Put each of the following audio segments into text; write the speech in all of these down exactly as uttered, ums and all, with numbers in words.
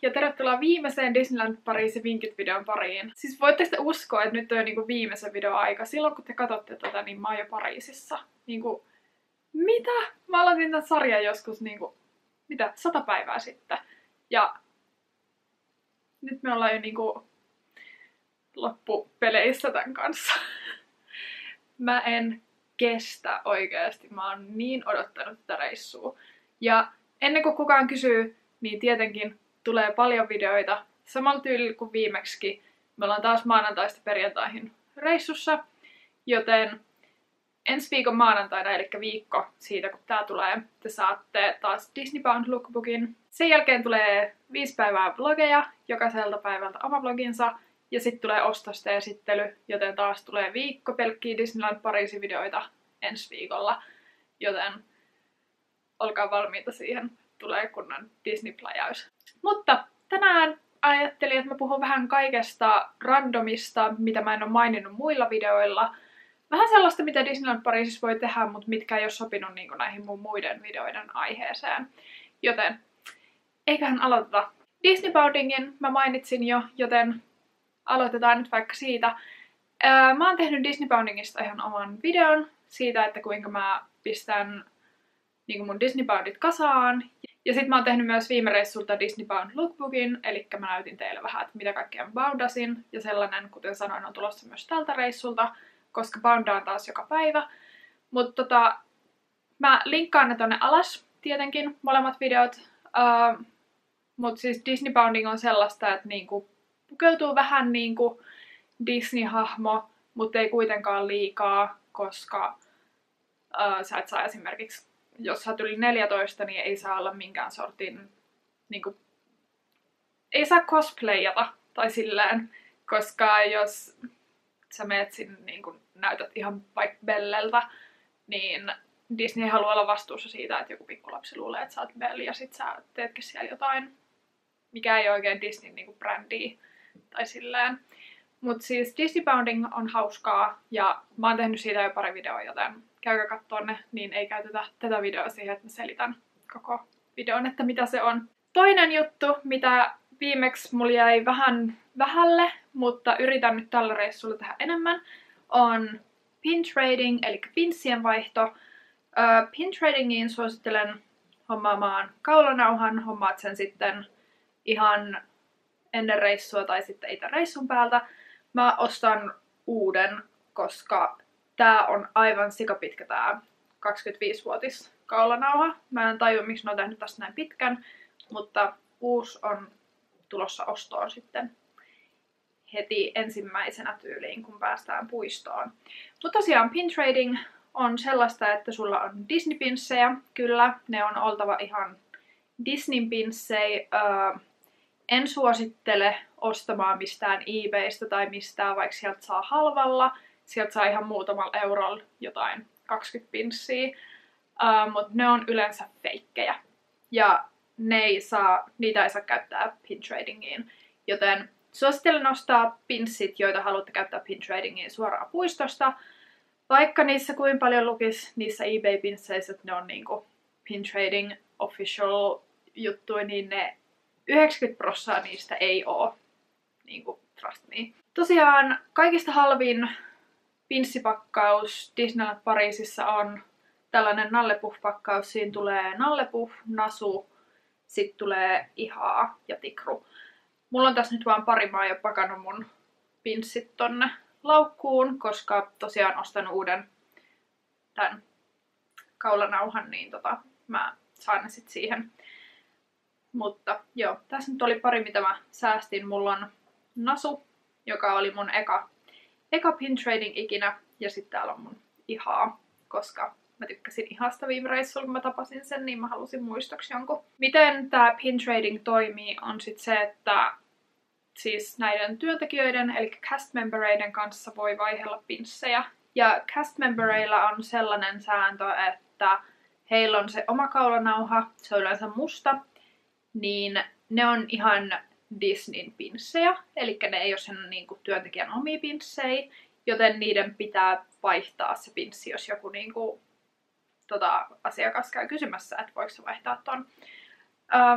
ja tervetuloa viimeiseen Disneyland Pariisin vinkit-videon pariin. Siis voitte te uskoa, että nyt on jo niinku viimeisen videon aika. Silloin kun te katsotte tätä, niin mä oon jo Pariisissa. Niinku, mitä? Mä aloitin tämän sarjan joskus niinku, mitä, sata päivää sitten. Ja nyt me ollaan jo niinku loppupeleissä tämän kanssa. Mä en kestä oikeasti. Mä oon niin odottanut tätä reissua. Ja ennen kuin kukaan kysyy, niin tietenkin tulee paljon videoita. Samalla tyylillä kuin viimeksi. Me ollaan taas maanantaista perjantaihin reissussa. Joten ensi viikon maanantaina, eli viikko siitä kun tää tulee, te saatte taas Disney Bound lookbookin. Sen jälkeen tulee viisi päivää vlogeja, jokaiselta päivältä oma vloginsa. Ja sitten tulee ostosten esittely, joten taas tulee viikko pelkkiä Disneyland Pariisin videoita ensi viikolla. Joten olkaa valmiita siihen, tulee kunnon Disney-pläjäys. Mutta tänään ajattelin, että mä puhun vähän kaikesta randomista, mitä mä en ole maininnut muilla videoilla. Vähän sellaista, mitä Disneyland Pariisissa voi tehdä, mutta mitkä ei ole sopinut niin kuin näihin mun muiden videoiden aiheeseen. Joten eiköhän aloiteta. Disney Boundingin mä mainitsin jo, joten aloitetaan nyt vaikka siitä. Ää, mä oon tehnyt Disney Boundingista ihan oman videon siitä, että kuinka mä pistän niin mun Disney Boundit kasaan. Ja sit mä oon tehnyt myös viime reissulta Disney Bound lookbookin, eli mä näytin teille vähän, että mitä kaikkea mä boundasin. Ja sellainen, kuten sanoin, on tulossa myös tältä reissulta, koska boundaan taas joka päivä. Mutta tota, mä linkkaan ne tonne alas, tietenkin, molemmat videot. Uh, Mutta siis Disney Bounding on sellaista, että niinku pukeutuu vähän niinku Disney-hahmo, mutta ei kuitenkaan liikaa, koska uh, sä et saa esimerkiksi, jos sä oot yli neljätoista, niin ei saa olla minkään sortin, niinku, ei saa cosplayata tai silleen, koska jos sä meet sinne, niinku, näytät ihan vaikka Belleltä, niin Disney haluaa olla vastuussa siitä, että joku pikkulapsi luulee, että sä oot Belle ja sit sä teetkin siellä jotain, mikä ei oikein Disney niinku brändiä tai silleen. Mut siis Disney Bounding on hauskaa ja mä oon tehnyt siitä jo pari videoa, joten käykää kattoo ne, niin ei käytetä tätä videoa siihen, että mä selitän koko videon, että mitä se on. Toinen juttu, mitä viimeksi mulla jäi vähän vähälle, mutta yritän nyt tällä reissulla tehdä enemmän, on pin trading, eli pinssien vaihto. Uh, pin tradingiin suosittelen hommaamaan kaulanauhan, hommaat sen sitten ihan ennen reissua tai sitten itse reissun päältä. Mä ostan uuden, koska tää on aivan sikapitkä tää kaksikymmentäviisivuotis kaulanauha. Mä en tajua, miksi ne on tehnyt tästä näin pitkän, mutta uusi on tulossa ostoon sitten heti ensimmäisenä tyyliin, kun päästään puistoon. Mutta tosiaan pin trading on sellaista, että sulla on Disney-pinssejä. Kyllä, ne on oltava ihan Disney-pinssejä. Öö, en suosittele ostamaan mistään eBaystä tai mistään, vaikka sieltä saa halvalla. Sieltä saa ihan muutamalla eurolla jotain kaksikymmentä pinssiä. Öö, mutta ne on yleensä feikkejä. Ja ne ei saa, niitä ei saa käyttää pin tradingiin. Joten suosittelen ostaa pinssit, joita haluatte käyttää pin tradingiin suoraan puistosta. Vaikka niissä kuin paljon lukisi niissä eBay-pinsseissä, että ne on niinku pin trading official juttuja, niin ne yhdeksänkymmentä prosenttia niistä ei oo. Niinku, trust me. Tosiaan kaikista halvin pinssipakkaus Disneyland Pariisissa on tällainen nallepuff-pakkaus. Siinä tulee nallepuff, nasu, sit tulee ihaa ja tikru. Mulla on tässä nyt vaan pari, mä oon jo pakannut mun pinssit tonne laukkuun, koska tosiaan ostan uuden tän kaulanauhan, niin tota, mä saan ne sit siihen. Mutta joo, tässä nyt oli pari, mitä mä säästin. Mulla on nasu, joka oli mun eka, eka pin trading ikinä, ja sitten täällä on mun ihaa, koska mä tykkäsin ihasta viime reissulla, kun mä tapasin sen, niin mä halusin muistoksi jonkun. Miten tää pin trading toimii, on sit se, että siis näiden työntekijöiden, eli cast membereiden kanssa voi vaihella pinssejä. Ja cast membereilla on sellainen sääntö, että heillä on se oma kaulanauha, se on yleensä musta, niin ne on ihan Disneyn pinssejä, eli ne ei ole sen niin kuin, työntekijän omia pinssejä, joten niiden pitää vaihtaa se pinssi, jos joku niin kuin, tota, asiakas käy kysymässä, että voiko se vaihtaa ton. Um,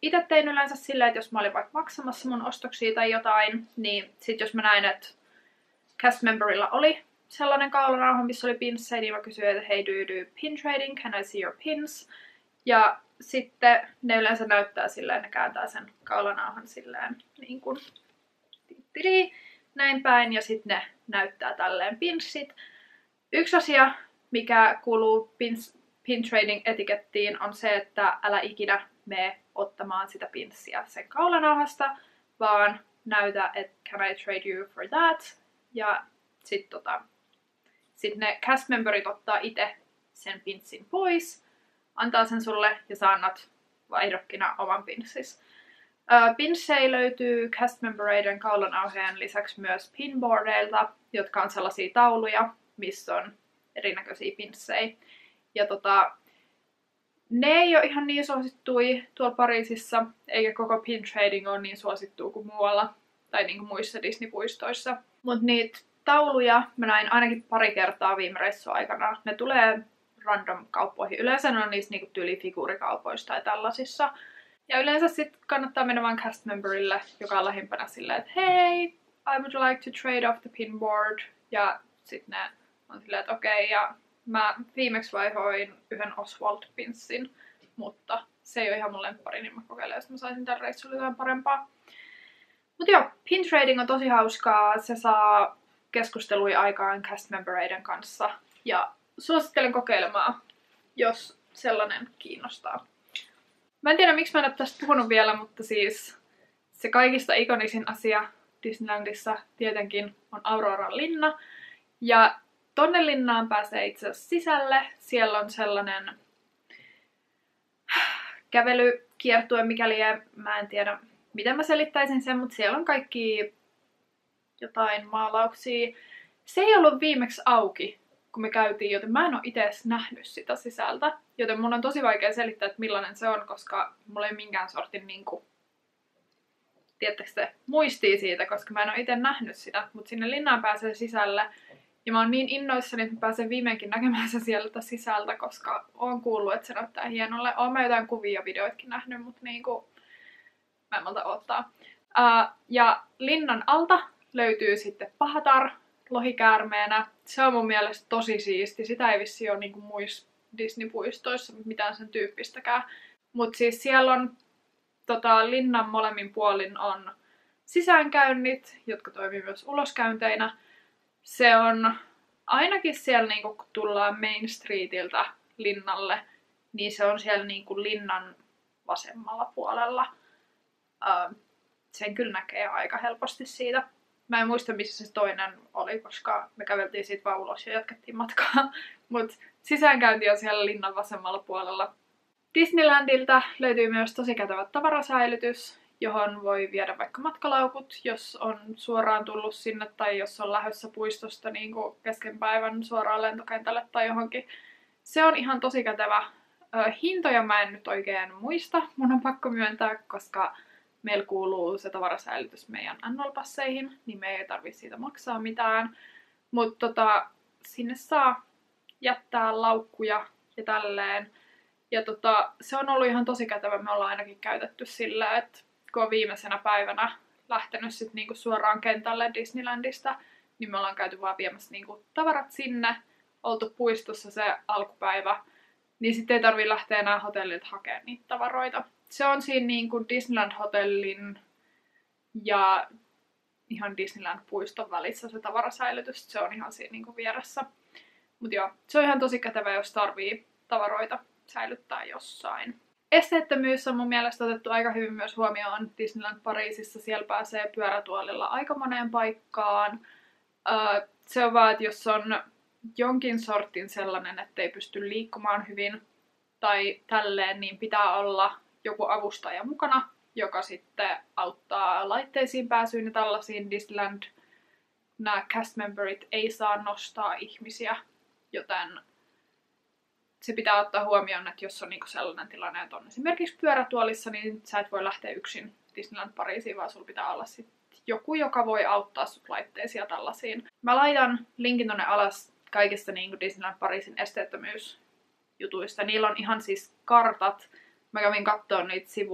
itse tein yleensä silleen, että jos mä olin vaikka maksamassa mun ostoksia tai jotain, niin sit jos mä näin, että cast memberilla oli sellainen kaulanauha, missä oli pinssejä, niin mä kysyin, että hei, do you do pin trading? Can I see your pins? Ja sitten ne yleensä näyttää silleen, ne kääntää sen kaulanauhan silleen niin kuin tittiri, näin päin, ja sitten ne näyttää tälleen pinssit. Yksi asia, mikä kuuluu pins, pin trading etikettiin, on se, että älä ikinä mene ottamaan sitä pinssiä sen kaulanauhasta, vaan näytä, että can I trade you for that? Ja sitten tota, sit ne cast memberit ottaa itse sen pinssin pois, antaa sen sulle ja sä annat vaihdokkina oman pinssis. Uh, pinssejä löytyy cast membereiden kaulanauheen lisäksi myös pinboardeilta, jotka on sellaisia tauluja, missä on erinäköisiä pinssejä. Ja tota, ne ei ole ihan niin suosittui tuolla Pariisissa, eikä koko pin trading ole niin suosittua kuin muualla, tai niin kuin muissa Disney-puistoissa. Mutta niitä tauluja mä näin ainakin pari kertaa viime reissun aikana. Ne tulee random kauppoihin. Yleensä ne on niissä niinku tyylifiguurikaupoissa tai tällaisissa. Ja yleensä sit kannattaa mennä vaan cast memberille, joka on lähimpänä silleen, että hei, I would like to trade off the pinboard. Ja sit ne on silleen, että okei, okay, ja mä viimeksi vaihoin yhden Oswald-pinssin, mutta se ei ole ihan mun lemppari, niin mä kokeilen, jos mä saisin tämän reissulla jotain parempaa. Mut joo, pin trading on tosi hauskaa. Se saa keskusteluja aikaan cast membereiden kanssa. Ja suosittelen kokeilemaan, jos sellainen kiinnostaa. Mä en tiedä, miksi mä en ole tästä puhunut vielä, mutta siis se kaikista ikonisin asia Disneylandissa tietenkin on Auroran linna. Ja tonne linnaan pääsee itse asiassa sisälle. Siellä on sellainen kävelykiertue, mikäli mä en tiedä, miten mä selittäisin sen, mutta siellä on kaikki jotain maalauksia. Se ei ollut viimeksi auki, kun me käytiin, joten mä en ole itse edes nähnyt sitä sisältä. Joten mun on tosi vaikea selittää, että millainen se on, koska mulla ei minkään sortin niinku, tiedättekö te, muistia siitä, koska mä en ole itse nähnyt sitä. Mutta sinne linnaan pääsee sisälle. Ja mä oon niin innoissani, että mä pääsen viimeinkin näkemään sen sieltä sisältä, koska oon kuullut, että se näyttää hienolle. Oon mä jotain kuvia ja videoitkin nähnyt, mutta niinku, mä en malta odottaa. Uh, ja linnan alta löytyy sitten Pahatar lohikäärmeenä. Se on mun mielestä tosi siisti. Sitä ei vissi ole niinku muissa Disney-puistoissa mitään sen tyyppistäkään. Mutta siis siellä on tota, linnan molemmin puolin on sisäänkäynnit, jotka toimii myös uloskäynteinä. Se on ainakin siellä, niinku, kun tullaan Main Streetiltä linnalle, niin se on siellä niinku, linnan vasemmalla puolella. Uh, sen kyllä näkee aika helposti siitä. Mä en muista, missä se toinen oli, koska me käveltiin siitä vaan ulos ja jatkettiin matkaa. Mut sisäänkäynti on siellä linnan vasemmalla puolella. Disneylandilta löytyy myös tosi kätevä tavarasäilytys, johon voi viedä vaikka matkalaukut, jos on suoraan tullut sinne tai jos on lähdössä puistosta niin kuin kesken päivän suoraan lentokentälle tai johonkin. Se on ihan tosi kätevä. Hintoja mä en nyt oikein muista, mun on pakko myöntää, koska meillä kuuluu se tavarasäilytys meidän annual-passeihin, niin me ei tarvitse siitä maksaa mitään. Mutta tota, sinne saa jättää laukkuja ja tälleen. Ja tota, se on ollut ihan tosi kätevä. Me ollaan ainakin käytetty sillä, että kun on viimeisenä päivänä lähtenyt sit niinku suoraan kentälle Disneylandista, niin me ollaan käyty vaan viemässä niinku tavarat sinne, oltu puistossa se alkupäivä, niin sitten ei tarvii lähteä enää hotellilta hakemaan niitä tavaroita. Se on siinä niinku Disneyland-hotellin ja ihan Disneyland-puiston välissä se tavarasäilytys. Se on ihan siinä niinku vieressä. Mut joo, se on ihan tosi kätevä, jos tarvii tavaroita säilyttää jossain. Esteettömyys on mun mielestä otettu aika hyvin myös huomioon Disneyland Pariisissa. Siellä pääsee pyörätuolilla aika moneen paikkaan. Uh, se on vaan, että jos on jonkin sortin sellainen, ettei pysty liikkumaan hyvin tai tälleen, niin pitää olla joku avustaja mukana, joka sitten auttaa laitteisiin pääsyyn ja tällaisiin. Disneyland, nämä cast memberit ei saa nostaa ihmisiä, joten se pitää ottaa huomioon, että jos on niinku sellainen tilanne, että on esimerkiksi pyörätuolissa, niin sä et voi lähteä yksin Disneyland Pariisiin, vaan sulla pitää olla sit joku, joka voi auttaa sut laitteisiin ja tällaisiin. Mä laitan linkin tonne alas kaikista niinku Disneyland Pariisin esteettömyysjutuista. Niillä on ihan siis kartat. Mä kävin katsoa niitä sivuja.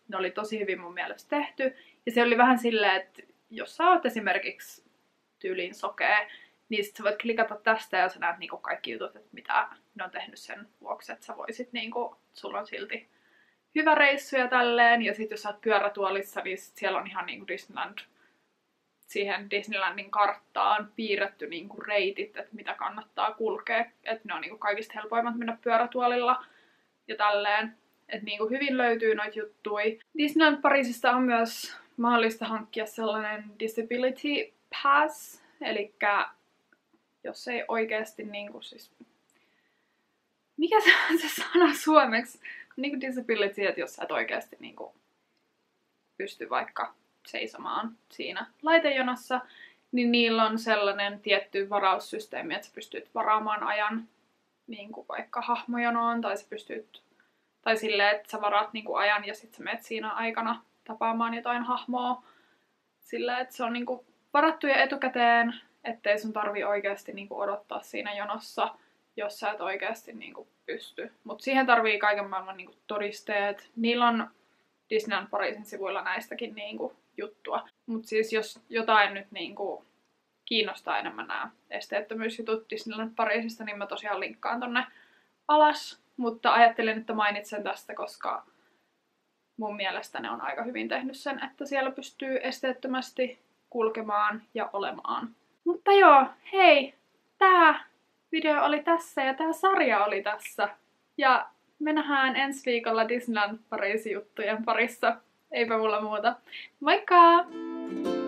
ne oli tosi hyvin mun mielestä tehty. Ja se oli vähän silleen, että jos sä oot esimerkiksi tyyliin sokea, niin sit sä voit klikata tästä ja sä näet niinku kaikki jutut, että mitä ne on tehnyt sen vuoksi, että sä voisit niinku, sulla on silti hyvä reissu ja tälleen. Ja sit jos sä oot pyörätuolissa, niin sit siellä on ihan niinku Disneyland, siihen Disneylandin karttaan piirretty niinku reitit, että mitä kannattaa kulkea. Että ne on niinku kaikista helpoimmat mennä pyörätuolilla ja tälleen. Että niinku hyvin löytyy noita juttui. Disneyland Pariisista on myös mahdollista hankkia sellainen disability pass, eli jos ei oikeasti niinku siis... Mikä se on se sana suomeksi? Niinku disability, että jos sä et oikeasti niinku pysty vaikka seisomaan siinä laitejonossa, niin niillä on sellainen tietty varaussysteemi, että sä pystyt varaamaan ajan niinku vaikka hahmojonoon, tai sä pystyt, tai silleen, että sä varaat niinku ajan ja sit sä menet siinä aikana tapaamaan jotain hahmoa. Silleen, että se on niinku varattu jo etukäteen, ettei sun tarvi oikeasti niinku odottaa siinä jonossa, jos sä et oikeasti niinku pysty. Mut siihen tarvii kaiken maailman niinku todisteet. Niillä on Disneyland Pariisin sivuilla näistäkin niinku juttua. Mut siis jos jotain nyt niinku kiinnostaa enemmän nämä esteettömyysjutut Disneyland Pariisista, niin mä tosiaan linkkaan tonne alas. Mutta ajattelin, että mainitsen tästä, koska mun mielestä ne on aika hyvin tehnyt sen, että siellä pystyy esteettömästi kulkemaan ja olemaan. Mutta joo, hei! Tää video oli tässä ja tää sarja oli tässä. Ja me nähdään ensi viikolla Disneyland Pariisin juttujen parissa. Eipä mulla muuta. Moikka!